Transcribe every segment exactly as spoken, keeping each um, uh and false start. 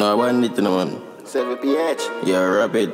know I want it, no man. seven P H. Yeah, rapid.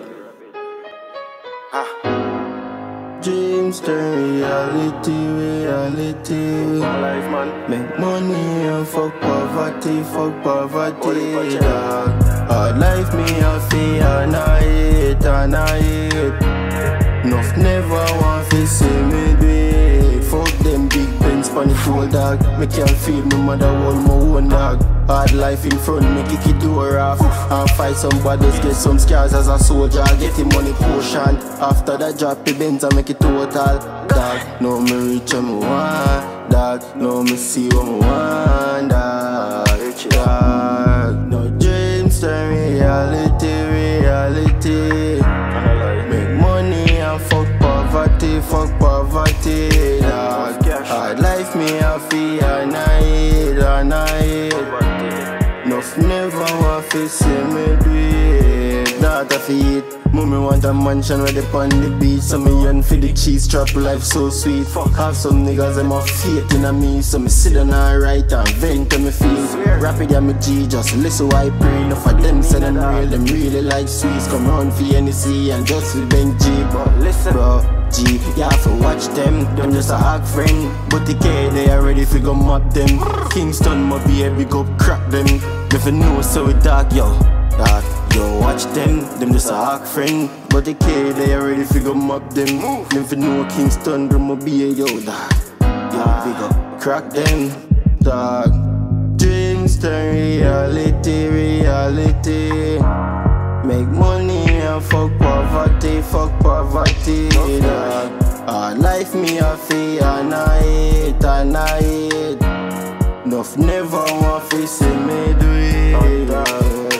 Ah. Dreams turn reality, reality. My life, man. Make money and fuck poverty, fuck poverty, dog. Hard life me a feel and I hate, and I hate. Enough never want to see me do it. Fuck them big pens pon the tool, dog. Me can't feel me mother hold my own, dog. Hard life in front, me kick it door off and fight some bodies, get some scars as a soldier. Get the money potion. After that drop the Benz and make it total, dog. Now me reach what me want, dog. Now me see what me want, dog. Dog. No dreams turn reality, reality. Make money and fuck poverty, fuck poverty, dog. Hard life me happy and I hate, and I hate. Enough never want to see me do it. Not a feat. Mommy want a mansion where they on the beach. So me yearn for the cheese trap, life so sweet. Fuck, have some niggas them have faith in a me. So me sit down and write and vent to me feel. Rapid and me G, just listen what I pray. Enough of them say them real, them really like sweets. Come round for N C and just for Benji. But listen, bro, G, you have to watch them. Them just a hack friend. But the K, they are ready for go mop them. Kingston, my baby, go crack them. If you know so we dark, yo, dark. Yo, watch them, them just a hack friend. But the K, they are ready to go mop them. Them for know Kingston, them will be a yo, dog. Yo, big up, crack them, dog. Dreams turn reality, reality. Make money and fuck poverty, fuck poverty, dog. Hard life me a feel and I hate, and I hate. Enough never want to see me do it, dog.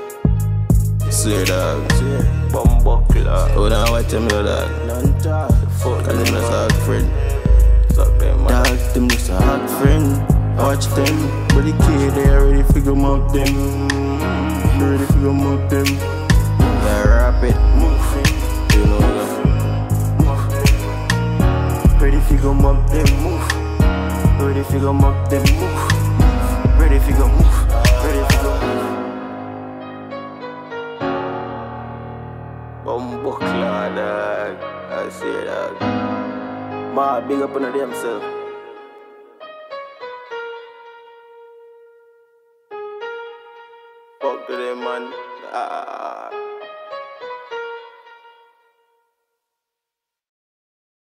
Swear, dog. Bumbuckler. Oh, now watch them, yo, dog. Non-talk. Cause them just a hard friend. Suck them, man. Dog, them just a hard friend. Watch them. But the kid, they are ready to go mop them. Ready to go mop them. Yeah, rapid. Move. You know, yeah. Move. Ready to go mop them. Move. Ready to go mop them. Move. Ready to go move. Ready to go move. Bumbuckler, dog. I say, dog. Ma, big up on themselves. Fuck to them, man. Ah.